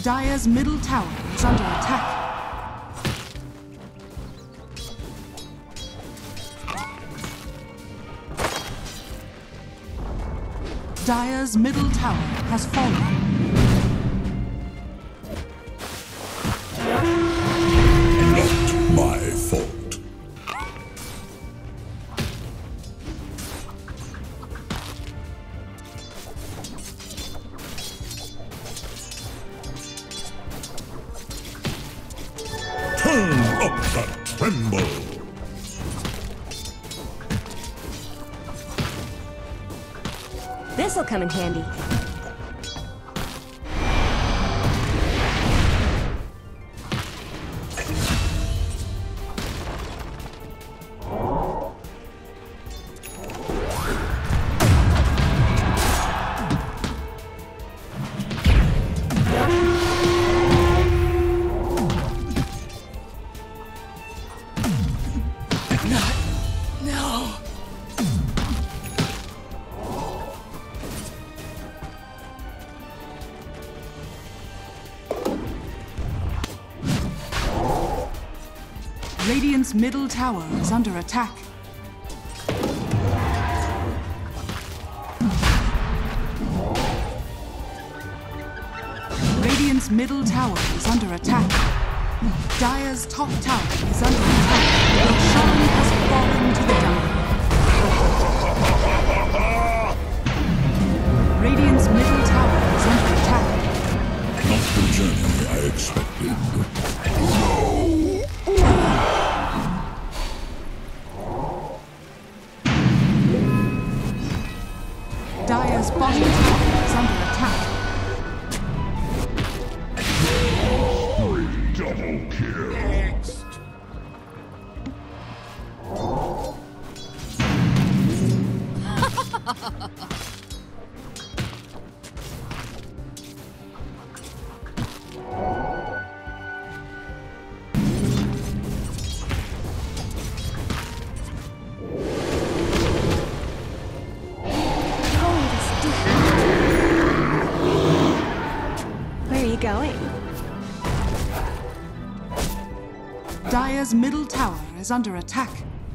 Dire's middle tower is under attack. Dire's middle tower has fallen. Not my fault. Turn up the tremble! This'll come in handy. Radiant's middle tower is under attack. Radiant's middle tower is under attack. Dire's top tower is under attack. Roshan has fallen to the ground. Radiant's middle tower is under attack. Not the journey I expected. Dire's bottom tower is under attack. Double kill. Going. Dire's middle tower is under attack.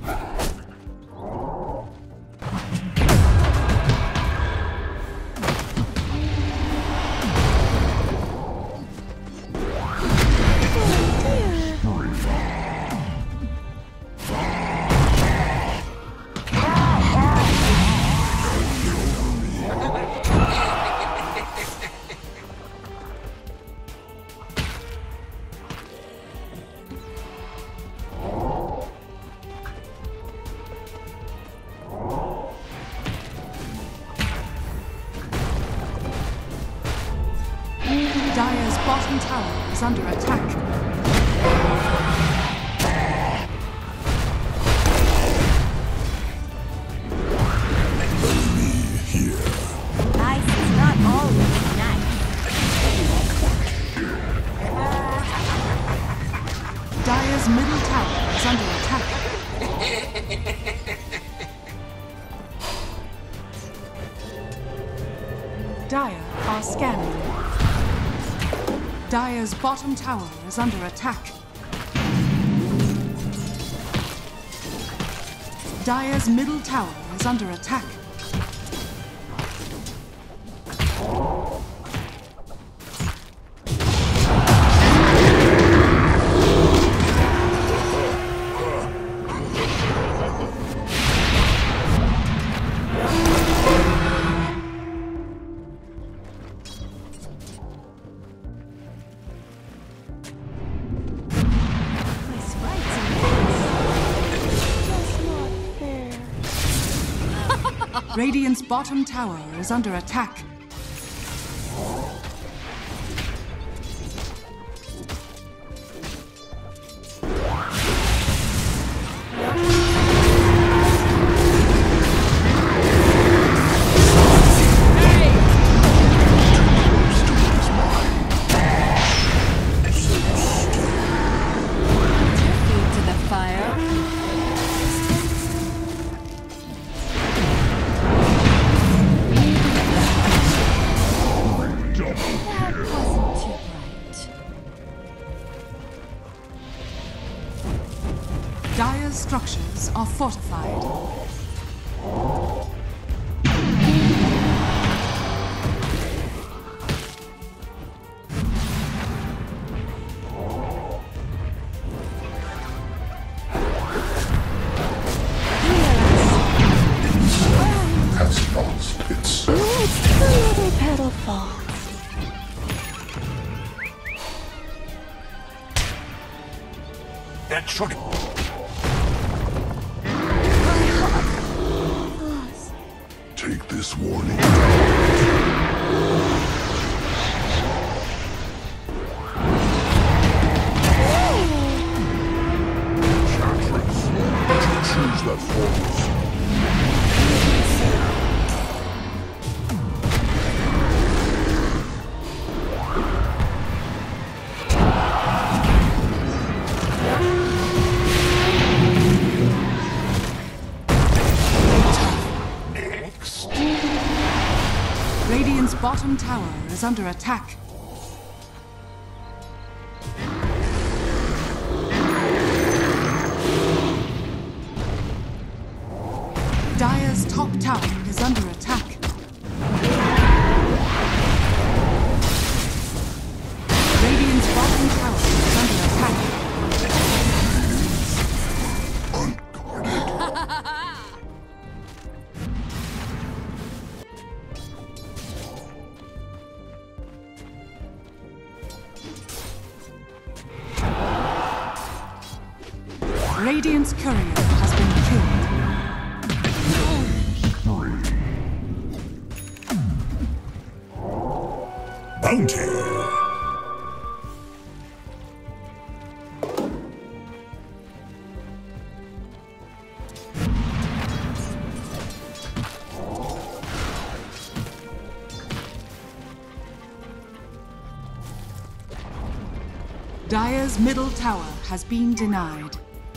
Dire's bottom tower is under attack. Bury me here. Ice is not always nice. Dire's middle tower is under attack. Dire are scanning. Dire's bottom tower is under attack. Dire's middle tower is under attack. Radiant's bottom tower is under attack. Dire's structures are fortified. Has lost its Let's another petal fall. That should take this warning. Chatrix, choose that force. Radiant's bottom tower is under attack. Dire's top tower is under attack. Radiant's bottom tower is under attack. Radiant's courier has been killed. Bounty. Dire's middle tower has been denied.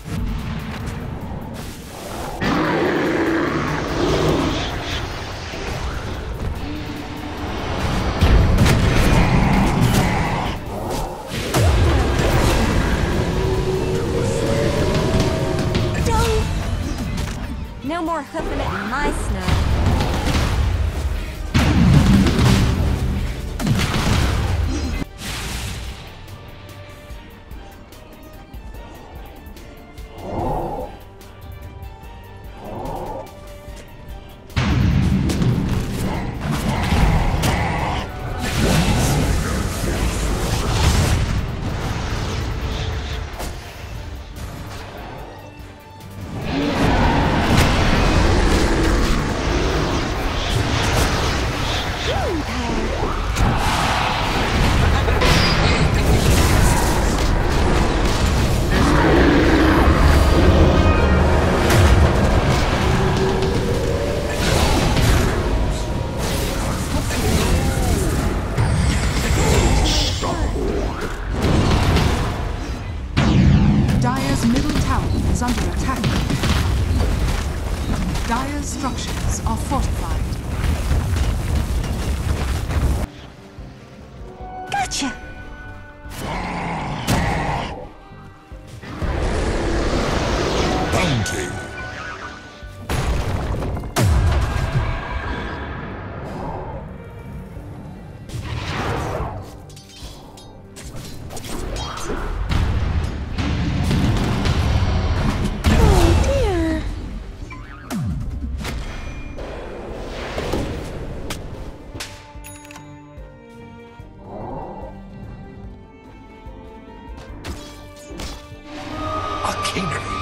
No more hoofing it in my snow. Dire's middle tower is under attack. Dire's structures are fortified. Gotcha! Bounty. Oh dear! Arcanery.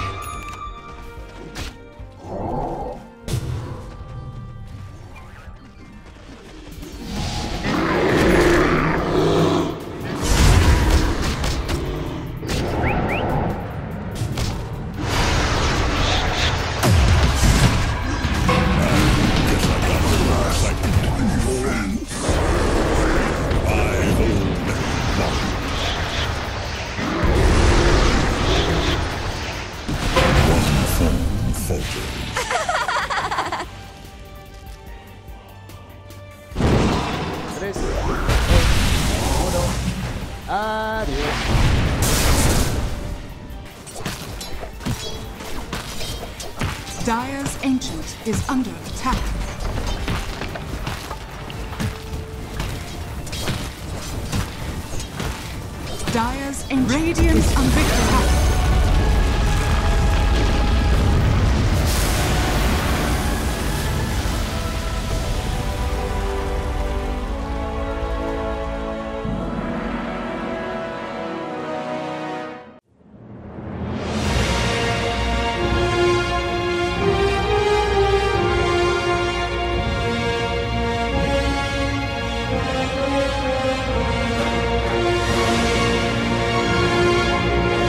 Dire's Ancient is under attack. Dire's Ancient is under attack.